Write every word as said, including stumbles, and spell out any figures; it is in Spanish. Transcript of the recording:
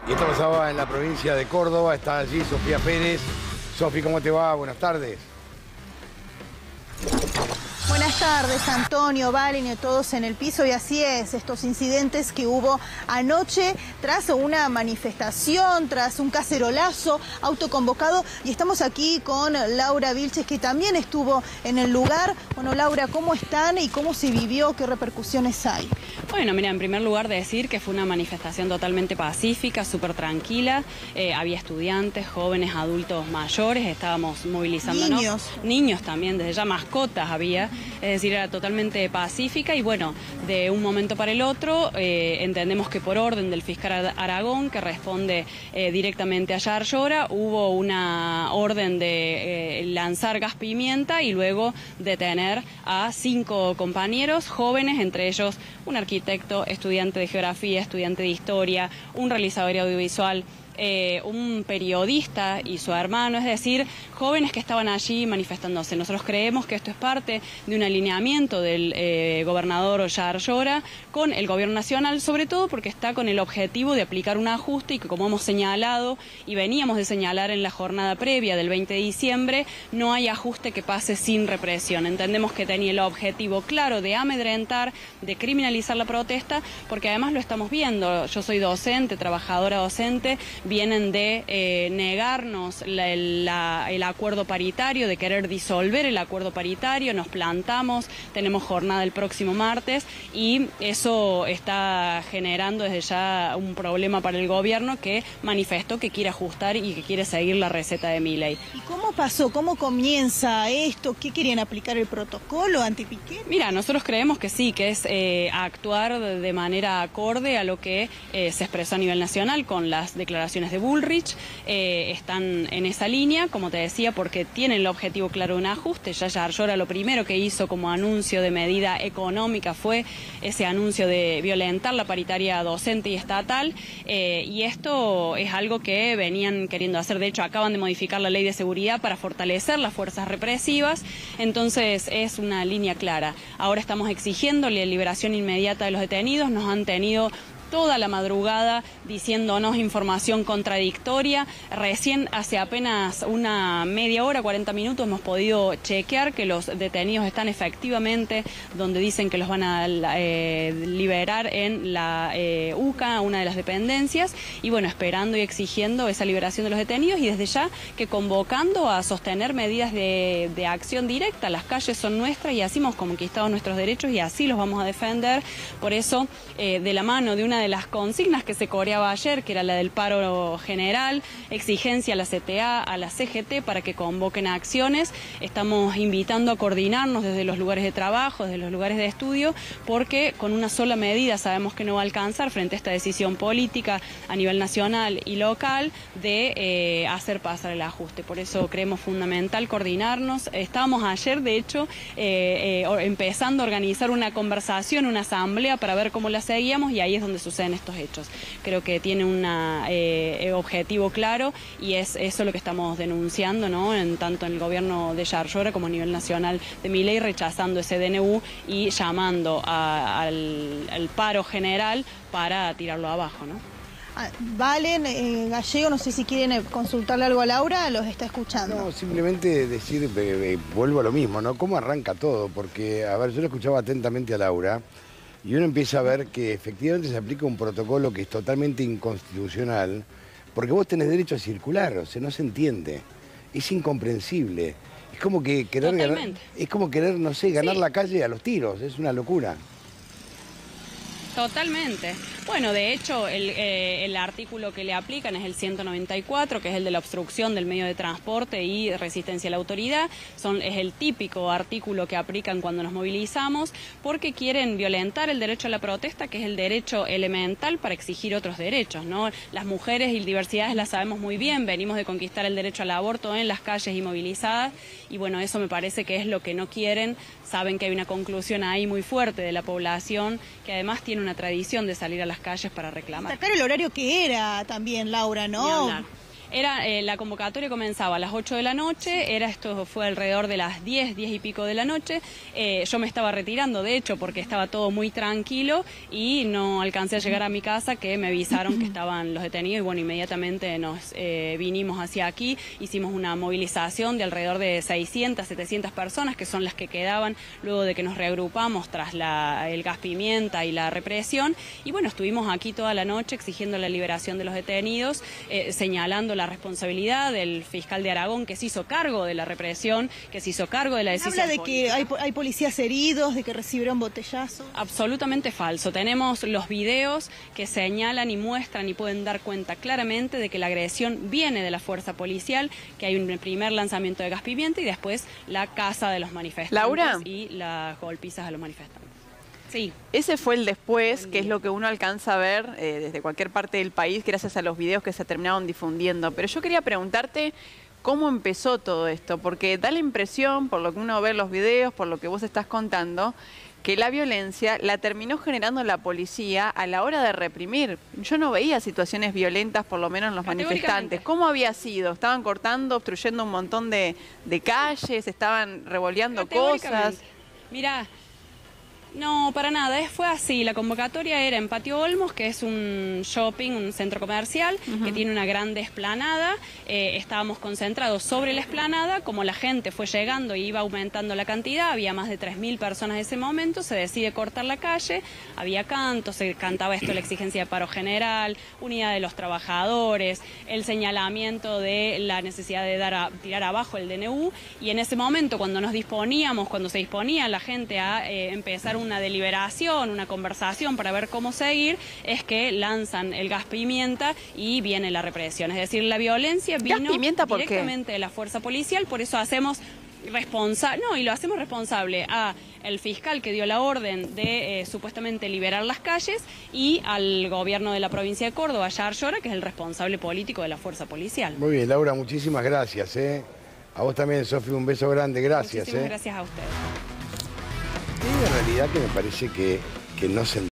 Y esto pasaba en la provincia de Córdoba, está allí Sofía Pérez. Sofi, ¿cómo te va? Buenas tardes. Buenas tardes, Antonio, Valen y todos en el piso. Y así es, estos incidentes que hubo anoche tras una manifestación, tras un cacerolazo autoconvocado. Y estamos aquí con Laura Vilches, que también estuvo en el lugar. Bueno, Laura, ¿cómo están y cómo se vivió? ¿Qué repercusiones hay? Bueno, mira, en primer lugar decir que fue una manifestación totalmente pacífica, súper tranquila. Eh, había estudiantes, jóvenes, adultos mayores, estábamos movilizándonos. Niños. Niños también, desde ya mascotas había. Es decir, era totalmente pacífica y bueno, de un momento para el otro eh, entendemos que por orden del fiscal Aragón, que responde eh, directamente a Yar Llora, hubo una orden de eh, lanzar gas pimienta y luego detener a cinco compañeros jóvenes, entre ellos un arquitecto, estudiante de geografía, estudiante de historia, un realizador audiovisual, Eh, un periodista y su hermano, es decir, jóvenes que estaban allí manifestándose. Nosotros creemos que esto es parte de un alineamiento del eh, gobernador Yar Llora con el gobierno nacional, sobre todo porque está con el objetivo de aplicar un ajuste y que, como hemos señalado y veníamos de señalar en la jornada previa del veinte de diciembre, no hay ajuste que pase sin represión. Entendemos que tenía el objetivo claro de amedrentar, de criminalizar la protesta, porque además lo estamos viendo. Yo soy docente, trabajadora docente, vienen de eh, negarnos la, la, el acuerdo paritario, de querer disolver el acuerdo paritario, nos plantamos, tenemos jornada el próximo martes y eso está generando desde ya un problema para el gobierno, que manifestó que quiere ajustar y que quiere seguir la receta de Milei. ¿Y cómo pasó? ¿Cómo comienza esto? ¿Qué querían aplicar el protocolo anti-Piqué? Mira, nosotros creemos que sí, que es eh, actuar de manera acorde a lo que eh, se expresó a nivel nacional con las declaraciones de Bullrich. Eh, están en esa línea, como te decía, porque tienen el objetivo claro de un ajuste. Ya Yar Llora lo primero que hizo como anuncio de medida económica fue ese anuncio de violentar la paritaria docente y estatal, eh, y esto es algo que venían queriendo hacer. De hecho, acaban de modificar la ley de seguridad para fortalecer las fuerzas represivas, entonces es una línea clara. Ahora estamos exigiendo la liberación inmediata de los detenidos. Nos han tenido toda la madrugada diciéndonos información contradictoria. Recién hace apenas una media hora, cuarenta minutos, hemos podido chequear que los detenidos están efectivamente donde dicen que los van a eh, liberar en la eh, U C A, una de las dependencias, y bueno, esperando y exigiendo esa liberación de los detenidos, y desde ya que convocando a sostener medidas de, de acción directa. Las calles son nuestras y así hemos conquistado nuestros derechos y así los vamos a defender. Por eso, eh, de la mano de una de las consignas que se coreaba ayer, que era la del paro general, exigencia a la C T A, a la C G T para que convoquen a acciones. Estamos invitando a coordinarnos desde los lugares de trabajo, desde los lugares de estudio, porque con una sola medida sabemos que no va a alcanzar frente a esta decisión política a nivel nacional y local de eh, hacer pasar el ajuste. Por eso creemos fundamental coordinarnos. Estábamos ayer, de hecho, eh, eh, empezando a organizar una conversación, una asamblea para ver cómo la seguíamos, y ahí es donde suceden estos hechos. Creo que tiene un eh, objetivo claro y es eso lo que estamos denunciando, ¿no? En, tanto en el gobierno de Yar Llora como a nivel nacional de Milei, rechazando ese D N U y llamando a, al, al paro general para tirarlo abajo, ¿no? Ah, Valen, eh, Gallego, no sé si quieren eh, consultarle algo a Laura, los está escuchando. No, simplemente decir, eh, eh, vuelvo a lo mismo, ¿no? ¿Cómo arranca todo? Porque, a ver, yo lo escuchaba atentamente a Laura, y uno empieza a ver que efectivamente se aplica un protocolo que es totalmente inconstitucional, porque vos tenés derecho a circular, o sea, no se entiende. Es incomprensible. Es como que querer ganar, es como querer, no sé, ganar sí. la calle a los tiros, es una locura. Totalmente. Bueno, de hecho, el, eh, el artículo que le aplican es el ciento noventa y cuatro, que es el de la obstrucción del medio de transporte y resistencia a la autoridad. Son, es el típico artículo que aplican cuando nos movilizamos, porque quieren violentar el derecho a la protesta, que es el derecho elemental para exigir otros derechos, ¿no? Las mujeres y diversidades las sabemos muy bien, venimos de conquistar el derecho al aborto en las calles y movilizadas, y bueno, eso me parece que es lo que no quieren. Saben que hay una conclusión ahí muy fuerte de la población, que además tiene una tradición de salir a las calles para reclamar. Sacar el horario que era también, Laura, ¿no? Era, eh, la convocatoria comenzaba a las ocho de la noche, era esto fue alrededor de las diez, diez y pico de la noche. Eh, yo me estaba retirando, de hecho, porque estaba todo muy tranquilo y no alcancé a llegar a mi casa, que me avisaron que estaban los detenidos y bueno, inmediatamente nos eh, vinimos hacia aquí, hicimos una movilización de alrededor de seiscientas, setecientas personas, que son las que quedaban luego de que nos reagrupamos tras la, el gas pimienta y la represión. Y bueno, estuvimos aquí toda la noche exigiendo la liberación de los detenidos, eh, señalando la responsabilidad del fiscal de Aragón, que se hizo cargo de la represión, que se hizo cargo de la decisión Habla de política. que hay, hay policías heridos, de que recibieron botellazos. Absolutamente falso. Tenemos los videos que señalan y muestran y pueden dar cuenta claramente de que la agresión viene de la fuerza policial, que hay un primer lanzamiento de gas pimienta y después la caza de los manifestantes. Laura. Y las golpizas a los manifestantes. Sí. Ese fue el después, que es lo que uno alcanza a ver eh, desde cualquier parte del país gracias a los videos que se terminaron difundiendo. Pero yo quería preguntarte cómo empezó todo esto, porque da la impresión, por lo que uno ve en los videos, por lo que vos estás contando, que la violencia la terminó generando la policía a la hora de reprimir. Yo no veía situaciones violentas, por lo menos en los manifestantes. ¿Cómo había sido? ¿Estaban cortando, obstruyendo un montón de, de calles? ¿Estaban revoleando cosas? Mirá. No, para nada, fue así. La convocatoria era en Patio Olmos, que es un shopping, un centro comercial, uh-huh. que tiene una grande explanada. Eh, estábamos concentrados sobre la explanada. Como la gente fue llegando y iba aumentando la cantidad, había más de tres mil personas en ese momento, se decide cortar la calle, había cantos, se cantaba esto, la exigencia de paro general, unidad de los trabajadores, el señalamiento de la necesidad de dar a, tirar abajo el D N U, y en ese momento, cuando nos disponíamos, cuando se disponía la gente a eh, empezar una deliberación, una conversación para ver cómo seguir, es que lanzan el gas pimienta y viene la represión. Es decir, la violencia vino ¿Gas pimienta por directamente qué? de la fuerza policial, por eso hacemos responsable, no, y lo hacemos responsable a el fiscal que dio la orden de eh, supuestamente liberar las calles y al gobierno de la provincia de Córdoba, Yar Llora, que es el responsable político de la fuerza policial. Muy bien, Laura, muchísimas gracias. ¿eh? A vos también, Sofi, un beso grande, gracias. Muchísimas ¿eh? gracias a ustedes. Hay una realidad que me parece que, que no se